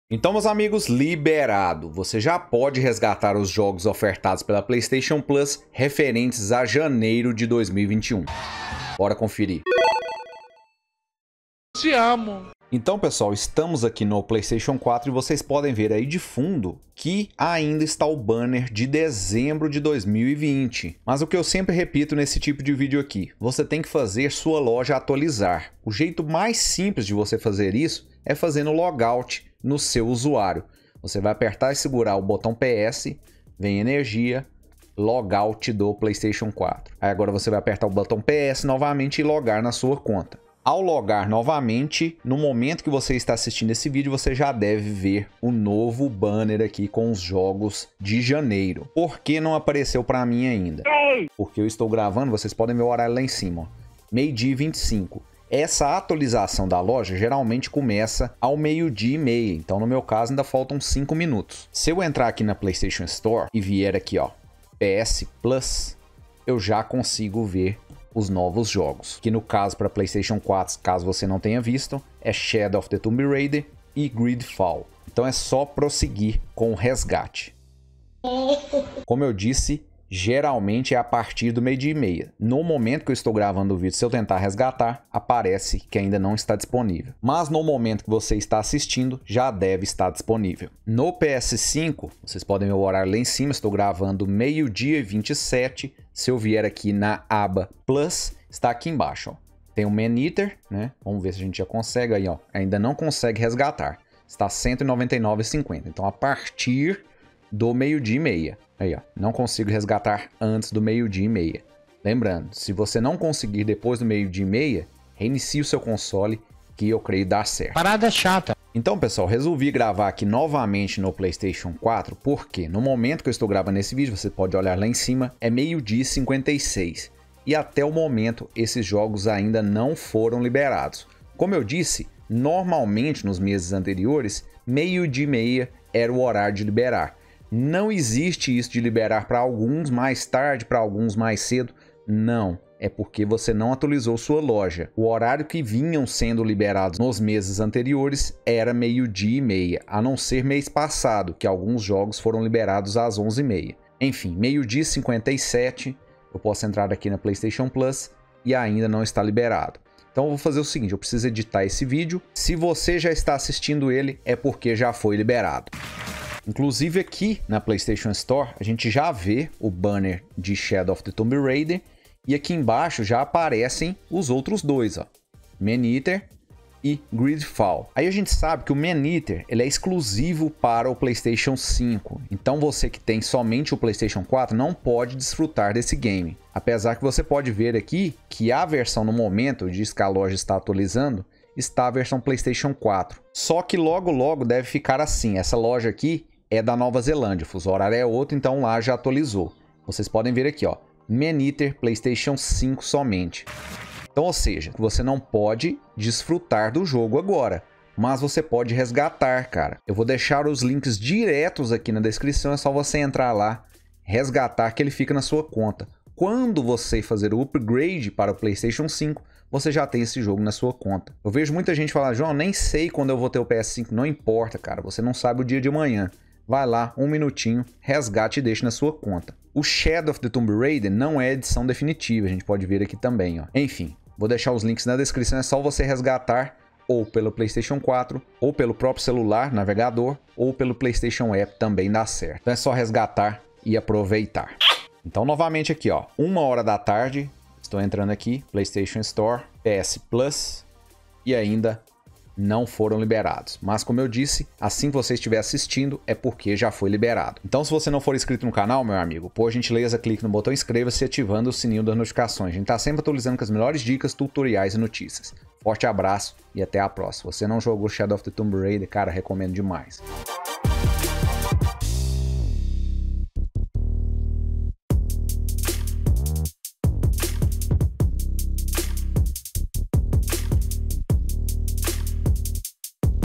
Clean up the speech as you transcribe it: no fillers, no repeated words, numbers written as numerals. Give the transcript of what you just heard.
Então, meus amigos, liberado. Você já pode resgatar os jogos ofertados pela PlayStation Plus referentes a janeiro de 2021. Bora conferir. Te amo. Então, pessoal, estamos aqui no PlayStation 4 e vocês podem ver aí de fundo que ainda está o banner de dezembro de 2020. Mas o que eu sempre repito nesse tipo de vídeo aqui, você tem que fazer sua loja atualizar. O jeito mais simples de você fazer isso é fazendo logout no seu usuário. Você vai apertar e segurar o botão PS, vem energia, logout do PlayStation 4. Aí agora você vai apertar o botão PS novamente e logar na sua conta. Ao logar novamente, no momento que você está assistindo esse vídeo, você já deve ver o novo banner aqui com os jogos de janeiro. Por que não apareceu para mim ainda? Porque eu estou gravando, vocês podem ver o horário lá em cima, ó, meio-dia e 25. Essa atualização da loja geralmente começa ao meio-dia e meia, então no meu caso ainda faltam 5 minutos. Se eu entrar aqui na PlayStation Store e vier aqui, ó, PS Plus, eu já consigo ver os novos jogos, que no caso para PlayStation 4, caso você não tenha visto, é Shadow of the Tomb Raider e Gridfall. Então é só prosseguir com o resgate. Como eu disse, geralmente é a partir do meio-dia e meia. No momento que eu estou gravando o vídeo, se eu tentar resgatar, aparece que ainda não está disponível. Mas no momento que você está assistindo, já deve estar disponível. No PS5, vocês podem ver o horário lá em cima, estou gravando meio-dia e 27. Se eu vier aqui na aba Plus, está aqui embaixo, ó. Tem o Maneater, né? Vamos ver se a gente já consegue aí, ó. Ainda não consegue resgatar. Está R$ 199,50. Então a partir do meio-dia e meia. Aí, ó, não consigo resgatar antes do meio-dia e meia. Lembrando, se você não conseguir depois do meio-dia e meia, reinicie o seu console, que eu creio dar certo. Parada chata. Então, pessoal, resolvi gravar aqui novamente no PlayStation 4, porque no momento que eu estou gravando esse vídeo, você pode olhar lá em cima, é meio-dia e 56. E até o momento, esses jogos ainda não foram liberados. Como eu disse, normalmente nos meses anteriores, meio-dia e meia era o horário de liberar. Não existe isso de liberar para alguns mais tarde, para alguns mais cedo. Não, é porque você não atualizou sua loja. O horário que vinham sendo liberados nos meses anteriores era meio-dia e meia, a não ser mês passado, que alguns jogos foram liberados às 11h30. Enfim, meio-dia e 57, eu posso entrar aqui na PlayStation Plus e ainda não está liberado. Então eu vou fazer o seguinte, eu preciso editar esse vídeo. Se você já está assistindo ele, é porque já foi liberado. Inclusive aqui na PlayStation Store, a gente já vê o banner de Shadow of the Tomb Raider e aqui embaixo já aparecem os outros dois, ó, Maneater e Gridfall. Aí a gente sabe que o Maneater ele é exclusivo para o PlayStation 5, então você que tem somente o PlayStation 4 não pode desfrutar desse game. Apesar que você pode ver aqui que a versão no momento, diz que a loja está atualizando, está a versão PlayStation 4. Só que logo logo deve ficar assim, essa loja aqui é da Nova Zelândia, o fuso horário é outro, então lá já atualizou. Vocês podem ver aqui, ó, Maneater PlayStation 5 somente. Então, ou seja, você não pode desfrutar do jogo agora, mas você pode resgatar, cara. Eu vou deixar os links diretos aqui na descrição, é só você entrar lá, resgatar que ele fica na sua conta. Quando você fazer o upgrade para o PlayStation 5, você já tem esse jogo na sua conta. Eu vejo muita gente falar, João, nem sei quando eu vou ter o PS5. Não importa, cara, você não sabe o dia de amanhã. Vai lá, um minutinho, resgate e deixe na sua conta. O Shadow of the Tomb Raider não é edição definitiva, a gente pode ver aqui também, ó. Enfim, vou deixar os links na descrição, é só você resgatar ou pelo PlayStation 4, ou pelo próprio celular, navegador, ou pelo PlayStation App também dá certo. Então é só resgatar e aproveitar. Então novamente aqui, ó, 1h da tarde, estou entrando aqui, PlayStation Store, PS Plus, e ainda não foram liberados. Mas como eu disse, assim que você estiver assistindo, é porque já foi liberado. Então se você não for inscrito no canal, meu amigo, por gentileza, clique no botão inscreva-se ativando o sininho das notificações. A gente está sempre atualizando com as melhores dicas, tutoriais e notícias. Forte abraço e até a próxima. Se você não jogou Shadow of the Tomb Raider, cara, recomendo demais.